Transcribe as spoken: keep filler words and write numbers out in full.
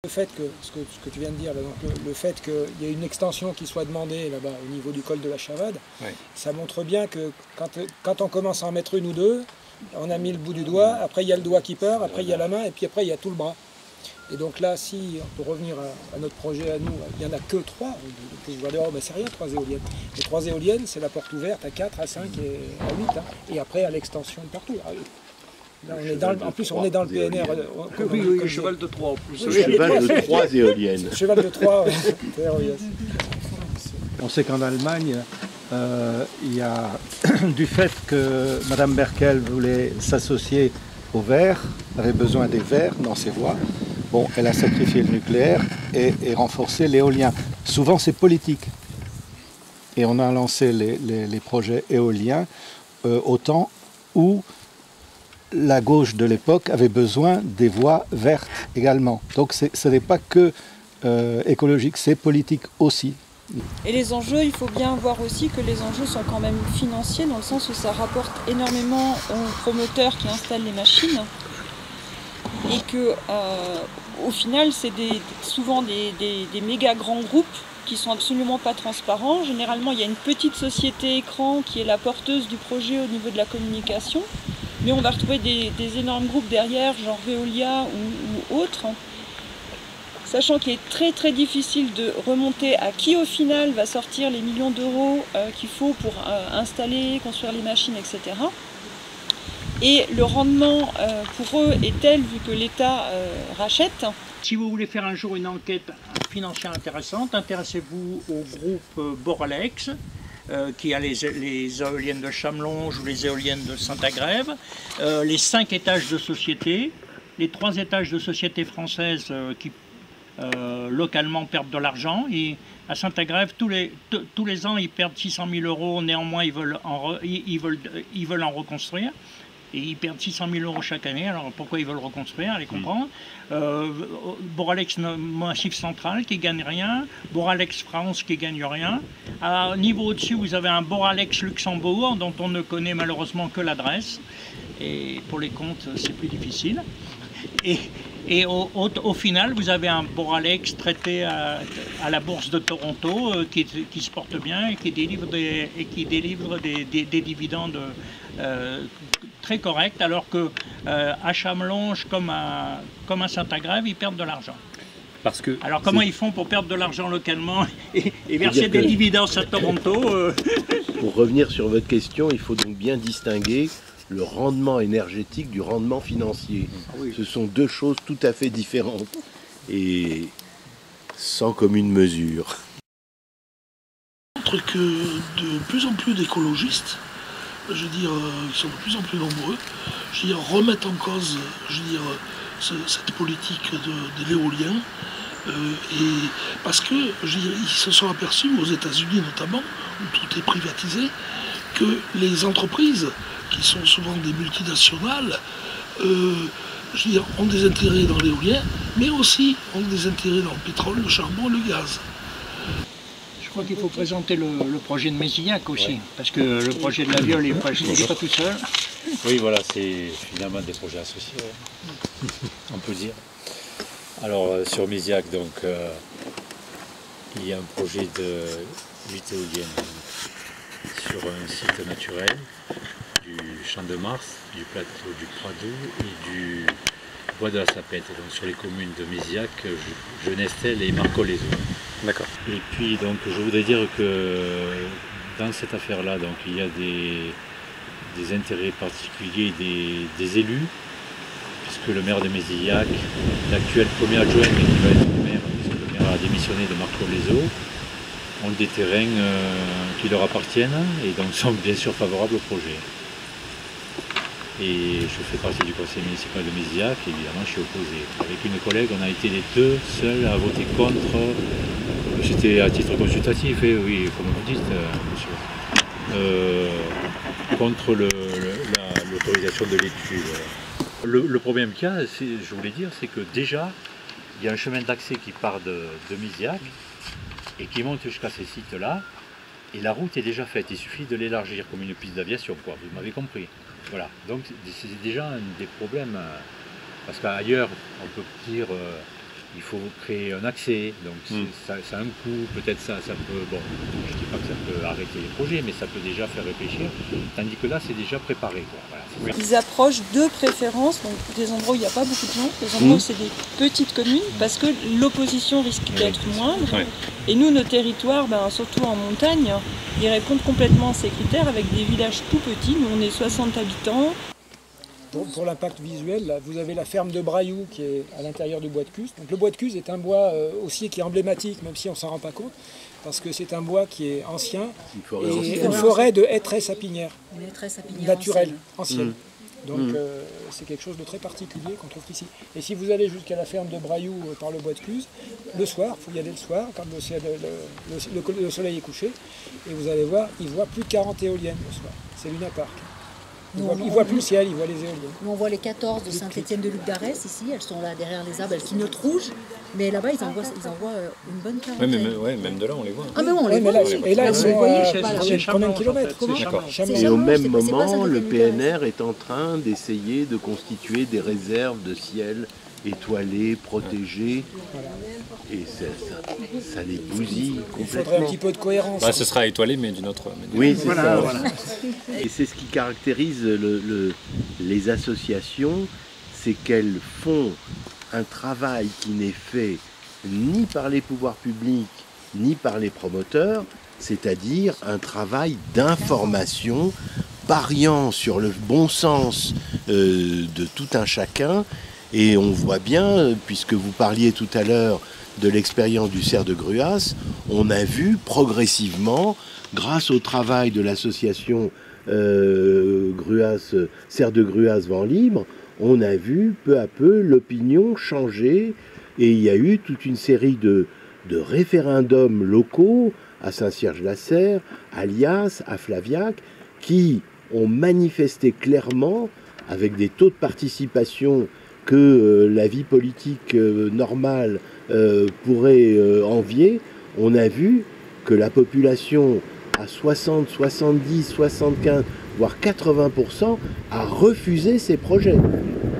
Le fait que, ce que, ce que tu viens de dire, là, donc le, le fait qu'il y ait une extension qui soit demandée là-bas au niveau du col de la Chavade, oui. Ça montre bien que quand, quand on commence à en mettre une ou deux, on a mis le bout du doigt, après il y a le doigt qui part, après il y a la main, et puis après il y a tout le bras. Et donc là, si, pour revenir à, à notre projet à nous, il n'y en a que trois, je vois dehors, mais c'est rien, trois éoliennes. Les trois éoliennes, c'est la porte ouverte à quatre, à cinq et à huit, hein. Et après à l'extension de partout. Là, on est dans, en plus, on est dans le P N R. Euh, oui, oui, oui, cheval de Troie en plus. Oui, cheval de trois éoliennes. Cheval de Troie, On sait qu'en Allemagne, euh, il y a du fait que Madame Merkel voulait s'associer aux Verts, avait besoin des Verts dans ses voies. Bon, elle a sacrifié le nucléaire et, et renforcé l'éolien. Souvent, c'est politique. Et on a lancé les, les, les projets éoliens euh, au temps où la gauche de l'époque avait besoin des voies vertes également. Donc ce n'est pas que euh, écologique, c'est politique aussi. Et les enjeux, il faut bien voir aussi que les enjeux sont quand même financiers, dans le sens où ça rapporte énormément aux promoteurs qui installent les machines. Et que, euh, au final, c'est des, souvent des, des, des méga grands groupes qui sont absolument pas transparents. Généralement, il y a une petite société écran qui est la porteuse du projet au niveau de la communication. Mais on va retrouver des, des énormes groupes derrière, genre Veolia ou, ou autres, sachant qu'il est très très difficile de remonter à qui au final va sortir les millions d'euros euh, qu'il faut pour euh, installer, construire les machines, et cetera. Et le rendement euh, pour eux est tel, vu que l'État euh, rachète. Si vous voulez faire un jour une enquête financière intéressante, intéressez-vous au groupe Boralex, Euh, qui a les, les éoliennes de Chamelonge ou les éoliennes de Saint-Agrève, euh, les cinq étages de société, les trois étages de sociétés françaises euh, qui euh, localement perdent de l'argent. Et à Saint-Agrève, tous les, tous les ans, ils perdent six cent mille euros, néanmoins ils veulent, en re, ils, ils, veulent, ils veulent en reconstruire. Et ils perdent six cent mille euros chaque année. Alors pourquoi ils veulent reconstruire, allez comprendre. Mmh. Euh, Boralex Massif Central qui gagne rien, Boralex France qui gagne rien. À niveau au-dessus, vous avez un Boralex Luxembourg dont on ne connaît malheureusement que l'adresse. Et pour les comptes, c'est plus difficile. Et, et au, au, au final, vous avez un Boralex traité à, à la bourse de Toronto euh, qui, qui se porte bien et qui délivre des, et qui délivre des, des, des dividendes euh, très corrects, alors que euh, à Chamelonge comme à, comme à Saint-Agrève, ils perdent de l'argent. Parce que alors comment ils font pour perdre de l'argent localement et, et verser des dividendes à Toronto euh... Pour revenir sur votre question, il faut donc bien distinguer le rendement énergétique du rendement financier. Ah oui. Ce sont deux choses tout à fait différentes et sans commune mesure. Montre que de plus en plus d'écologistes, je veux dire, ils sont de plus en plus nombreux, je veux dire, remettent en cause, je veux dire, ce, cette politique de, de l'éolien, euh, et parce que, je veux dire, ils se sont aperçus, aux États-Unis notamment, où tout est privatisé, que les entreprises, qui sont souvent des multinationales, euh, je veux dire, ont des intérêts dans l'éolien, mais aussi ont des intérêts dans le pétrole, le charbon et le gaz. Je crois qu'il faut présenter le, le projet de Mézillac aussi, ouais. Parce que le projet de la Viole, il n'est pas tout seul. Oui, voilà, c'est finalement des projets associés, ouais. On peut dire. Alors, euh, sur Mézillac, donc, euh, il y a un projet de huit éoliennes sur un site naturel du Champ de Mars, du plateau du Prado et du bois de la Sapette, donc sur les communes de Mézillac, Genestel et Marcolezo. D'accord. Et puis donc je voudrais dire que dans cette affaire-là, donc il y a des, des intérêts particuliers des, des élus, puisque le maire de Mézillac, l'actuel premier adjoint, mais qui va être le maire, puisque le maire a démissionné de Marcolezo, ont des terrains euh, qui leur appartiennent et donc sont bien sûr favorables au projet. Et je fais partie du conseil municipal de Mézillac, évidemment je suis opposé. Avec une collègue, on a été les deux seuls à voter contre. C'était à titre consultatif, eh, oui, comme vous dites, euh, monsieur. Euh, contre l'autorisation de l'étude. Le, le problème qu'il y a, je voulais dire, c'est que déjà, il y a un chemin d'accès qui part de, de Mézillac et qui monte jusqu'à ces sites-là. Et la route est déjà faite, il suffit de l'élargir comme une piste d'aviation, quoi, vous m'avez compris. Voilà, donc c'est déjà un des problèmes, parce qu'ailleurs, on peut dire, euh, il faut créer un accès, donc mm. ça, ça a un coût, peut-être ça, ça peut, bon, je ne dis pas que ça peut arrêter les projets, mais ça peut déjà faire réfléchir, tandis que là c'est déjà préparé. Quoi. Voilà, Ils approchent de préférence, donc des endroits où il n'y a pas beaucoup de gens, des endroits mmh. où c'est des petites communes, parce que l'opposition risque d'être oui. moindre. Ouais. Et nous, nos territoires, ben, surtout en montagne, ils répondent complètement à ces critères avec des villages tout petits. Nous, on est soixante habitants. Pour, pour l'impact visuel, là, vous avez la ferme de Brailloux qui est à l'intérieur du bois de Cuse. Donc, le bois de Cuse est un bois euh, aussi qui est emblématique, même si on ne s'en rend pas compte, parce que c'est un bois qui est ancien, une forêt, et ancienne. Une forêt de hêtraies sapinières, naturelle, ancienne. Mmh. Donc mmh. euh, c'est quelque chose de très particulier qu'on trouve ici. Et si vous allez jusqu'à la ferme de Brailloux euh, par le bois de Cuse, le soir, il faut y aller le soir, quand le, ciel, le, le, le soleil est couché, et vous allez voir, il voit plus de quarante éoliennes le soir. C'est Luna Park. Il ne voit plus le ciel, il voit les éoliennes. Nous on voit les quatorze de Saint-Étienne-de-Luc d'Arès ici, elles sont là derrière les arbres, elles clignotent rouge, mais là-bas ils envoient, ils envoient une bonne quarantaine. Oui, mais, ouais, même de là on les voit. Ah mais bon, on les ouais, voit. Là, et là, ils sont à combien de kilomètres? Et au même moment, le P N R est en train d'essayer de constituer des réserves de ciel étoilées, protégées. Voilà. Et ça, ça, ça les bousille complètement. Il faudrait un petit peu de cohérence. Bah, ce sera étoilé, mais d'une autre manière. Oui, c'est voilà, ça. Voilà. Et c'est ce qui caractérise le, le, les associations, c'est qu'elles font un travail qui n'est fait ni par les pouvoirs publics, ni par les promoteurs, c'est-à-dire un travail d'information pariant sur le bon sens euh, de tout un chacun. Et on voit bien, puisque vous parliez tout à l'heure de l'expérience du cerf de Gruas, on a vu progressivement, grâce au travail de l'association euh, Gruas, cerf de Gruas Vent Libre, on a vu peu à peu l'opinion changer, et il y a eu toute une série de, de référendums locaux à Saint-Cierge-la-Serre, à Lias, à Flaviac, qui ont manifesté clairement, avec des taux de participation que euh, la vie politique euh, normale euh, pourrait euh, envier. On a vu que la population à soixante, soixante-dix, soixante-quinze, voire quatre-vingts pour cent a refusé ces projets.